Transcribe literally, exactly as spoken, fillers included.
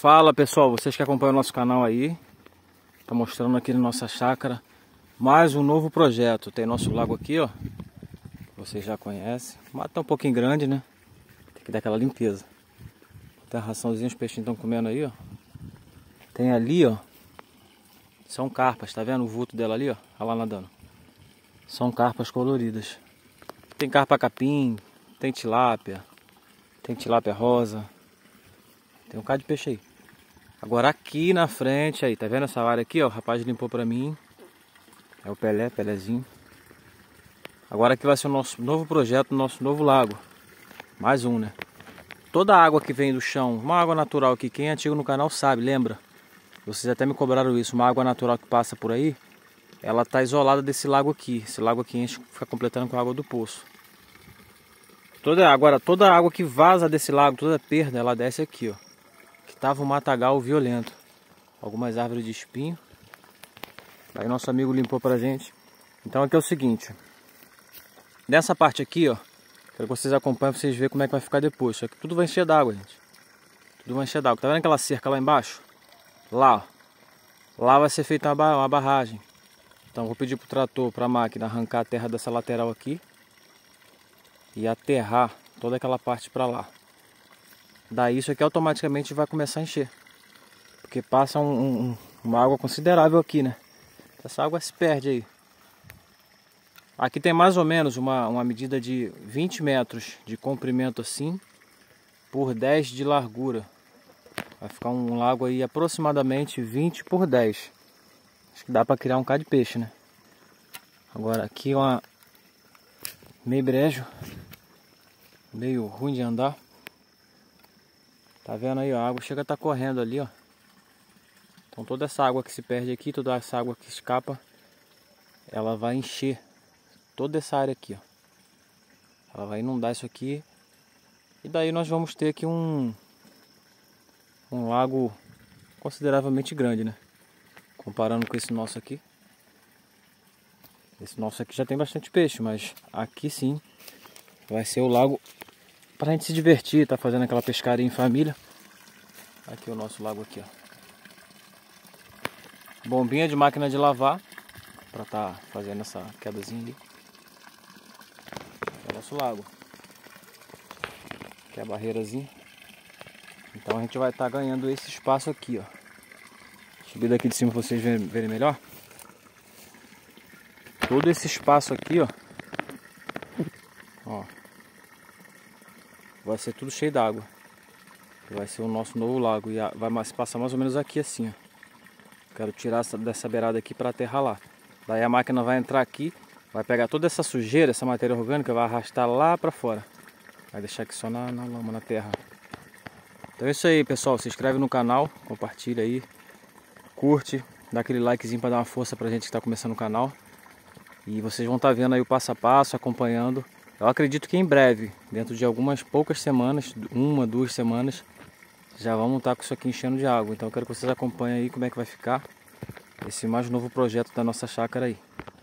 Fala pessoal, vocês que acompanham o nosso canal aí, tá mostrando aqui na nossa chácara mais um novo projeto. Tem nosso lago aqui, ó, vocês já conhecem, mas tá um pouquinho grande, né? Tem que dar aquela limpeza. Tem a raçãozinha, os peixinhos estão comendo aí, ó. Tem ali, ó, são carpas, tá vendo o vulto dela ali, ó? Olha lá nadando. São carpas coloridas. Tem carpa capim, tem tilápia, tem tilápia rosa, tem um bocado de peixe aí. Agora aqui na frente aí, tá vendo essa área aqui, ó? O rapaz limpou pra mim. É o Pelé, Pelézinho. Agora aqui vai ser o nosso novo projeto, nosso novo lago. Mais um, né? Toda a água que vem do chão, uma água natural aqui, quem é antigo no canal sabe, lembra? Vocês até me cobraram isso, uma água natural que passa por aí, ela tá isolada desse lago aqui. Esse lago aqui enche, fica completando com a água do poço. Toda, agora, toda a água que vaza desse lago, toda a perda, ela desce aqui, ó. Que tava um matagal violento. Algumas árvores de espinho. Aí nosso amigo limpou pra gente. Então aqui é o seguinte. Nessa parte aqui, ó. Quero que vocês acompanhem pra vocês verem como é que vai ficar depois. Isso aqui tudo vai encher d'água, gente. Tudo vai encher d'água. Tá vendo aquela cerca lá embaixo? Lá, ó. Lá vai ser feita uma, ba uma barragem. Então vou pedir pro trator, pra máquina, arrancar a terra dessa lateral aqui. E aterrar toda aquela parte pra lá. Daí isso aqui automaticamente vai começar a encher. Porque passa um, um, uma água considerável aqui, né? Essa água se perde aí. Aqui tem mais ou menos uma, uma medida de vinte metros de comprimento assim, por dez de largura. Vai ficar um lago aí aproximadamente vinte por dez. Acho que dá para criar um bocado de peixe, né? Agora aqui é uma meio brejo, meio ruim de andar. Tá vendo aí, ó, a água chega a estar correndo ali, ó. Então toda essa água que se perde aqui, toda essa água que escapa, ela vai encher toda essa área aqui, ó. Ela vai inundar isso aqui. E daí nós vamos ter aqui um um lago consideravelmente grande, né? Comparando com esse nosso aqui. Esse nosso aqui já tem bastante peixe, mas aqui sim vai ser o lago pra gente se divertir, tá fazendo aquela pescaria em família. Aqui é o nosso lago aqui, ó. Bombinha de máquina de lavar pra tá fazendo essa quedazinha ali. É o nosso lago. Aqui é a barreirazinha. Então a gente vai estar tá ganhando esse espaço aqui, ó. Subir daqui de cima pra vocês verem melhor. Todo esse espaço aqui, ó. Ó. Vai ser tudo cheio d'água. Vai ser o nosso novo lago. E vai passar mais ou menos aqui assim, ó. Quero tirar essa, dessa beirada aqui para aterrar lá. Daí a máquina vai entrar aqui, vai pegar toda essa sujeira, essa matéria orgânica, vai arrastar lá para fora. Vai deixar aqui só na, na lama, na terra. Então é isso aí, pessoal. Se inscreve no canal, compartilha aí, curte, dá aquele likezinho para dar uma força pra gente que está começando o canal. E vocês vão estar tá vendo aí o passo a passo, acompanhando. Eu acredito que em breve, dentro de algumas poucas semanas, uma, duas semanas, já vamos estar com isso aqui enchendo de água. Então eu quero que vocês acompanhem aí como é que vai ficar esse mais novo projeto da nossa chácara aí.